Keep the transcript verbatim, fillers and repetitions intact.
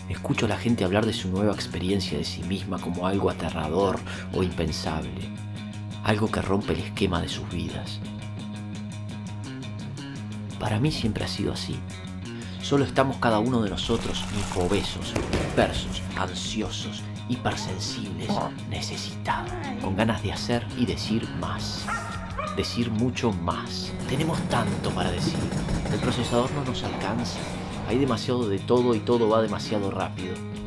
Escucho a la gente hablar de su nueva experiencia de sí misma como algo aterrador o impensable, algo que rompe el esquema de sus vidas. Para mí siempre ha sido así. Solo estamos cada uno de nosotros obesos, dispersos, ansiosos, hipersensibles, necesitados, con ganas de hacer y decir más. Decir mucho más. Tenemos tanto para decir. El procesador no nos alcanza. Hay demasiado de todo y todo va demasiado rápido.